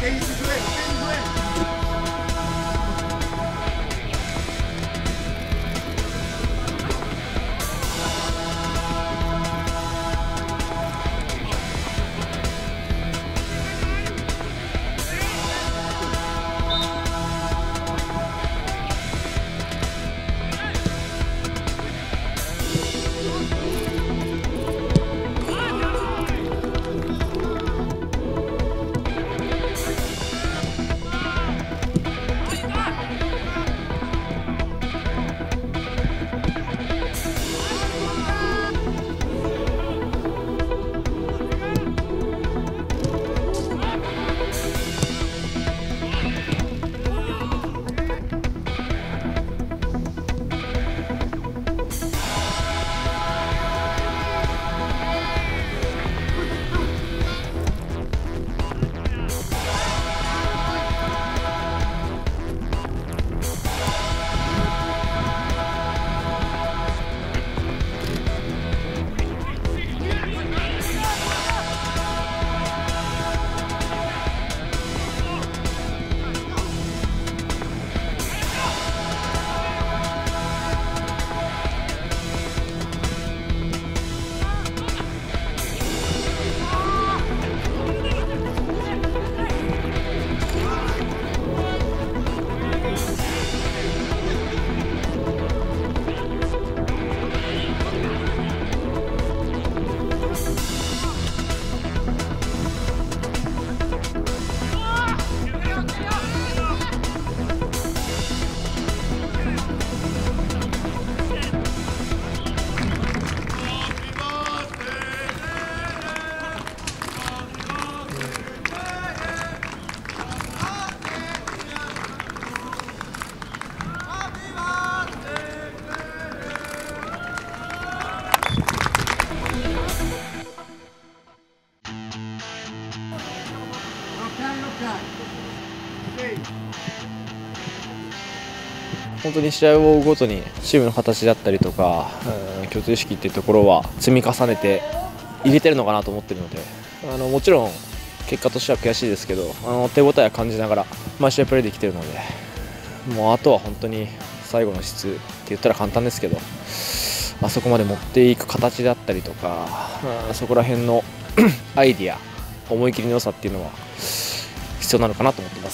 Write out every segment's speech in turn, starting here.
本当に試合を追うごとにチームの形だったりとか、共通意識っていうところは積み重ねて入れてるのかなと思ってるので、もちろん結果としては悔しいですけど、手応えは感じながら毎試合プレーできているので、もうあとは本当に最後の質って言ったら簡単ですけど、あそこまで持っていく形だったりとか、そこら辺のアイディア、思い切りの良さっていうのは必要なのかなと思ってます。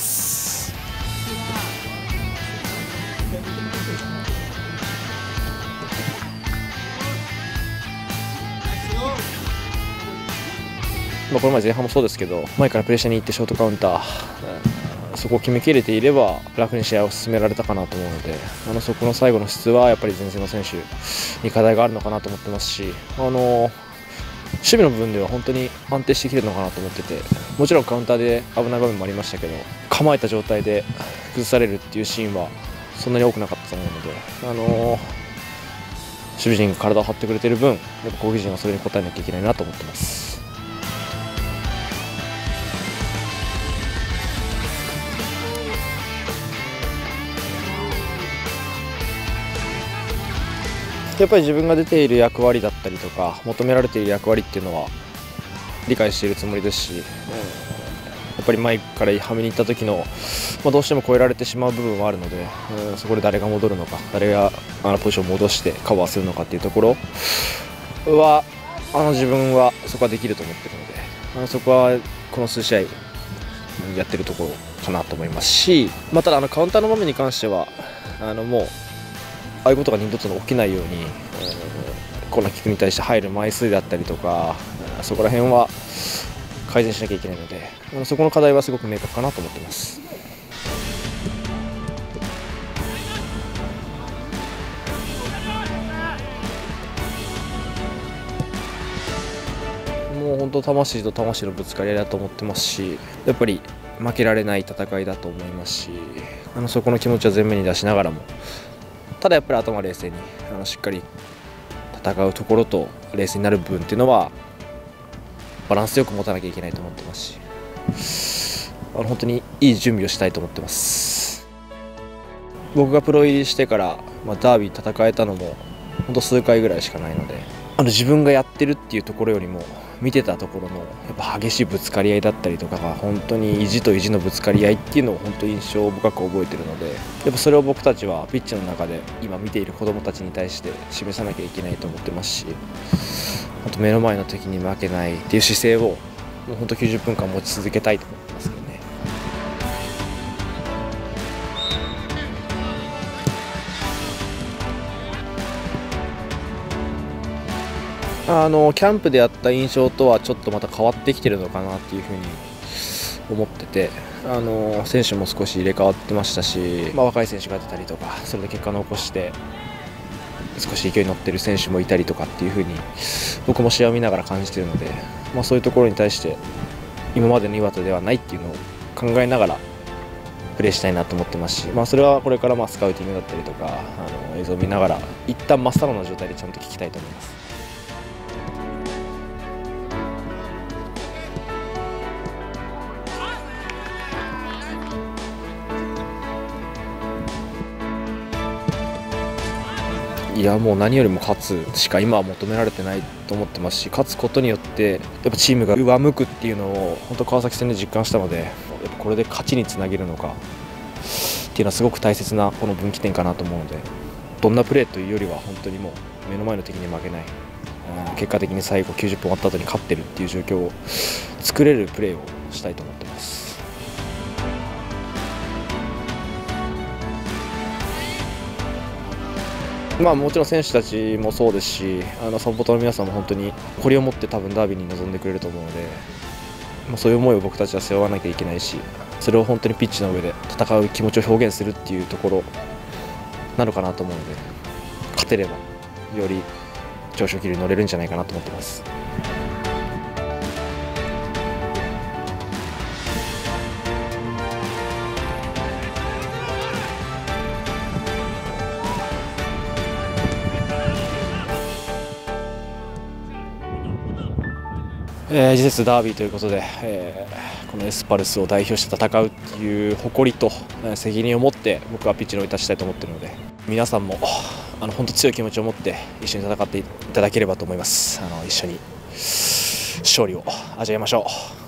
これまで前半もそうですけど、前からプレッシャーに行ってショートカウンター、そこを決めきれていれば楽に試合を進められたかなと思うので、そこの最後の質はやっぱり前線の選手に課題があるのかなと思ってますし、守備の部分では本当に安定してきてるのかなと思ってて、もちろんカウンターで危ない場面もありましたけど、構えた状態で崩されるっていうシーンはそんなに多くなかったと思うので、守備陣が体を張ってくれている分、やっぱ攻撃陣はそれに応えなきゃいけないなと思ってます。やっぱり自分が出ている役割だったりとか求められている役割っていうのは理解しているつもりですし、やっぱり前からはめに行った時の、どうしても超えられてしまう部分はあるので、そこで誰が戻るのか、誰がポジションを戻してカバーするのかっていうところは自分はそこはできると思っているので、そこはこの数試合やってるところかなと思いますし、ただカウンターの場面に関してはもうああいうことが二度と起きないように、コーナーキックに対して入る枚数だったりとか、そこら辺は改善しなきゃいけないので、そこの課題はすごく明確かなと思っています。もう本当魂と魂のぶつかり合いだと思ってますし、やっぱり負けられない戦いだと思いますし、そこの気持ちは前面に出しながらも、ただやっぱり頭冷静にしっかり戦うところと冷静になる部分っていうのはバランスよく持たなきゃいけないと思ってますし、本当にいい準備をしたいと思ってます。僕がプロ入りしてからダービー戦えたのも本当数回ぐらいしかないので、自分がやってるっていうところよりも見てたところのやっぱ激しいぶつかり合いだったりとかが本当に意地と意地のぶつかり合いっていうのを本当に印象深く覚えてるので、やっぱそれを僕たちはピッチの中で今見ている子どもたちに対して示さなきゃいけないと思ってますし、あと目の前の敵に負けないっていう姿勢をもう本当90分間持ち続けたいと思ってますけどね。キャンプでやった印象とはちょっとまた変わってきてるのかなっていうふうに思ってて、選手も少し入れ替わってましたし、若い選手が出たりとか、それで結果を残して少し勢いに乗ってる選手もいたりとかっていうふうに僕も試合を見ながら感じているので、そういうところに対して今までの岩手ではないっていうのを考えながらプレーしたいなと思ってますし、それはこれからスカウティングだったりとか映像を見ながら一旦真っさらな状態でちゃんと聞きたいと思います。いやもう何よりも勝つしか今は求められてないと思ってますし、勝つことによってやっぱチームが上向くっていうのを本当川崎戦で実感したので、やっぱこれで勝ちにつなげるのかっていうのはすごく大切なこの分岐点かなと思うので、どんなプレーというよりは本当にもう目の前の敵に負けない、結果的に最後90分終わった後に勝ってるっていう状況を作れるプレーをしたいと思ってます。もちろん選手たちもそうですし、サポーターの皆さんも本当に誇りを持って多分ダービーに臨んでくれると思うので、そういう思いを僕たちは背負わなきゃいけないし、それを本当にピッチの上で戦う気持ちを表現するっていうところなのかなと思うので、勝てればより上昇気流に乗れるんじゃないかなと思ってます。次節ダービーということで、このエスパルスを代表して戦うっていう誇りと責任を持って僕はピッチに立ちたいと思っているので、皆さんも本当強い気持ちを持って一緒に戦っていただければと思います。一緒に勝利を味わいましょう。